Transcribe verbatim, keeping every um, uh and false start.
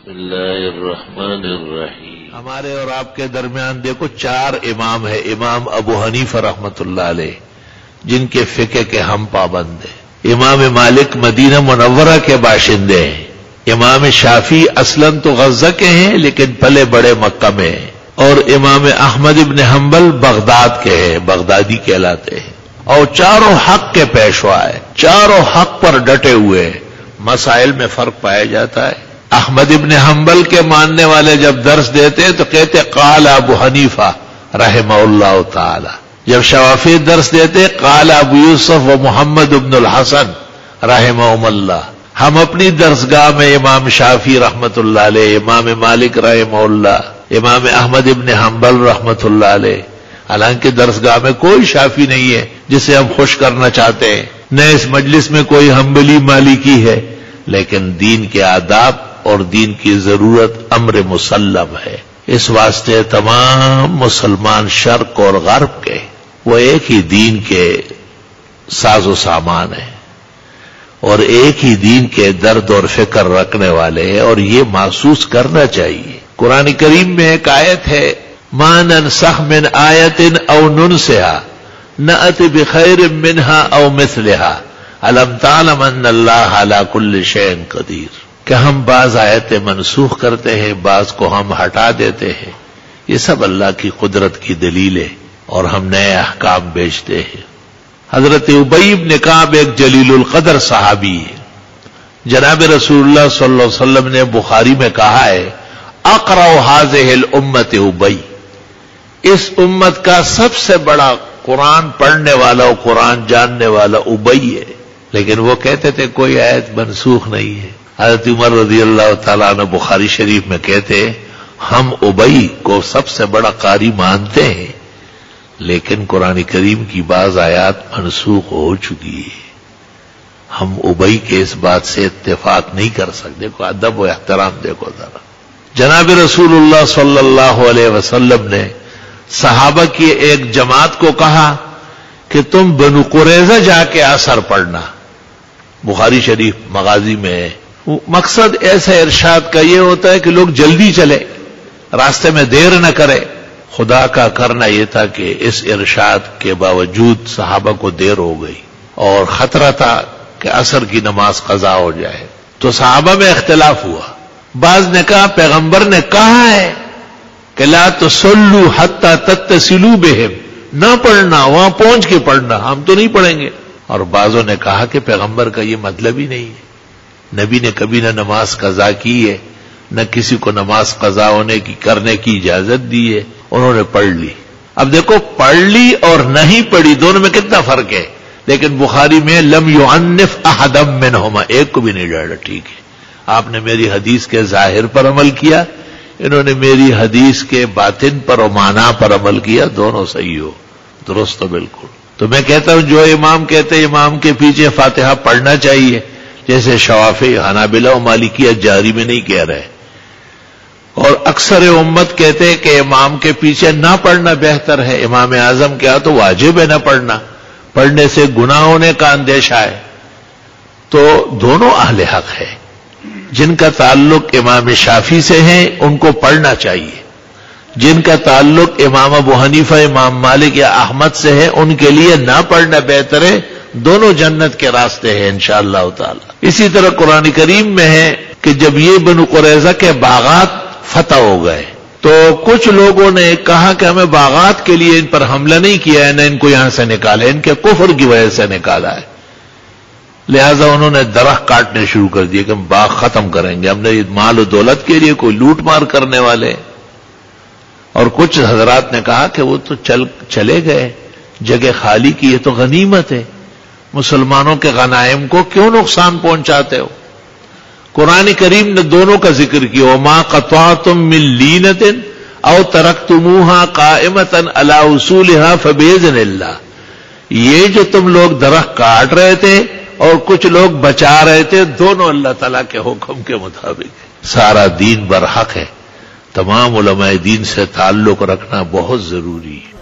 بسم اللہ الرحمن الرحیم. ہمارے اور آپ کے درمیان دیکھو چار امام ہیں. امام ابو حنیفہ رحمت اللہ علیہ جن کے فقہ کے ہم پابند ہیں. امام مالک مدینہ منورہ کے باشندے ہیں. امام شافعی اصلاً تو غزہ کے ہیں لیکن پلے بڑے مکہ میں ہیں. اور امام احمد ابن حنبل بغداد کے ہیں، بغدادی کہلاتے ہیں. اور چاروں حق کے پیشوا ہیں، چاروں حق پر ڈٹے ہوئے ہیں. مسائل میں فرق پایا جاتا ہے. احمد ابن حنبل کے ماننے والے جب درس دیتے ہیں تو کہتے قال ابو حنیفہ رحمہ اللہ تعالی. جب شوافی درس دیتے قال ابو یوسف و محمد ابن الحسن رحمہم اللہ. ہم اپنی درسگاہ میں امام شافعی رحمت اللہ علیہ، امام مالک رحمہ اللہ، امام احمد ابن حنبل رحمت اللہ علیہ. حالانکہ درسگاہ میں کوئی شافعی نہیں ہے جسے ہم خوش کرنا چاہتے ہیں، نہ اس مجلس میں کوئی حنبلی مالکی ہے، لیکن دین کے آداب اور دین کی ضرورت امر مسلم ہے. اس واسطے تمام مسلمان شرق اور غرب کے وہ ایک ہی دین کے ساز و سامان ہیں اور ایک ہی دین کے درد اور فکر رکھنے والے ہیں، اور یہ محسوس کرنا چاہیے. قرآن کریم میں ایک آیت ہے ما ننسخ من آیت او ننسها نأت بخیر منها او مثلها الم تعلم ان اللہ علی کل شیء قدیر. کہ ہم بعض آیتیں منسوخ کرتے ہیں، بعض کو ہم ہٹا دیتے ہیں. یہ سب اللہ کی قدرت کی دلیل ہے اور ہم نئے احکام بیچتے ہیں. حضرت ابی بن کعب ایک جلیل القدر صحابی ہے. جناب رسول اللہ صلی اللہ علیہ وسلم نے بخاری میں کہا ہے اقرأ هذه الامت ابی. اس امت کا سب سے بڑا قرآن پڑھنے والا اور قرآن جاننے والا ابی ہے. لیکن وہ کہتے تھے کوئی آیت منسوخ نہیں ہے. حضرت عمر رضی اللہ تعالیٰ عنہ بخاری شریف میں کہتے ہم ابی کو سب سے بڑا قاری مانتے ہیں لیکن قرآن کریم کی بعض آیات منسوخ ہو چکی ہے. ہم ابی کے اس بات سے اتفاق نہیں کر سکتے. کو ادب و احترام دیکھو ذرا. جناب رسول اللہ صلی اللہ علیہ وسلم نے صحابہ کی ایک جماعت کو کہا کہ تم بنو قریظہ جا کے اثر پڑھنا. بخاری شریف مغازی میں ہے. مقصد ایسا ارشاد کا یہ ہوتا ہے کہ لوگ جلدی چلے، راستے میں دیر نہ کرے. خدا کا کرنا یہ تھا کہ اس ارشاد کے باوجود صحابہ کو دیر ہو گئی اور خطرہ تھا کہ عصر کی نماز قضا ہو جائے. تو صحابہ میں اختلاف ہوا. بعض نے کہا پیغمبر نے کہا ہے کہ لا تصلوا حتی تتصلوا بہم، نہ پڑھنا، وہاں پہنچ کے پڑھنا، ہم تو نہیں پڑھیں گے. اور بعضوں نے کہا کہ پیغمبر کا یہ مطلب ہی نہیں ہے. نبی نے کبھی نہ نماز قضا کی ہے نہ کسی کو نماز قضا ہونے کی کرنے کی اجازت دی ہے. انہوں نے پڑھ لی. اب دیکھو پڑھ لی اور نہیں پڑھی دونوں میں کتنا فرق ہے. لیکن بخاری میں لم یعنف احد منہما، ایک کو بھی نہیں ڈالا. ٹھیک ہے آپ نے میری حدیث کے ظاہر پر عمل کیا، انہوں نے میری حدیث کے باطن پر و معنی پر عمل کیا، دونوں صحیح ہو، درست ہو بالکل. تو میں کہتا ہوں جو امام کہتے امام کے پیچھے فاتحہ پڑھنا چاہیے، جیسے شوافی، حنابلہ و مالکیہ جاری میں نہیں کہہ رہے، اور اکثر امت کہتے کہ امام کے پیچھے نہ پڑھنا بہتر ہے. امام اعظم کیا تو واجب ہے نہ پڑھنا، پڑھنے سے گناہ ہونے کا اندیشہ ہے. تو دونوں اہل حق ہے. جن کا تعلق امام شافعی سے ہے ان کو پڑھنا چاہیے، جن کا تعلق امام ابو حنیفہ، امام مالک یا احمد سے ہے ان کے لیے نہ پڑھنا بہتر ہے. دونوں جنت کے راستے ہیں انشاءاللہ تعالی. اسی طرح قرآن کریم میں ہے کہ جب یہ بنو قریظہ کے باغات فتح ہو گئے تو کچھ لوگوں نے کہا کہ ہمیں باغات کے لیے ان پر حملہ نہیں کیا ہے، نہ ان کو یہاں سے نکالا، ان کے کفر کی وجہ سے نکالا ہے. لہذا انہوں نے درخت کاٹنے شروع کر دیے کہ ہم باغ ختم کریں گے، ہم نے مال و دولت کے لیے کوئی لوٹ مار کرنے والے. اور کچھ حضرات نے کہا کہ وہ تو چل چلے گئے، جگہ خالی کی، یہ تو غنیمت ہے، مسلمانوں کے غنائم کو کیوں نقصان پہنچاتے ہو. قرآن کریم نے دونوں کا ذکر کیا وما قطعتم من لینۃ او ترکتموها قائمۃ علی اصولها فباذن اللہ. یہ جو تم لوگ درخت کاٹ رہے تھے اور کچھ لوگ بچا رہے تھے، دونوں اللہ تعالیٰ کے حکم کے مطابق. سارا دین برحق ہے. تمام علماء دین سے تعلق رکھنا بہت ضروری ہے.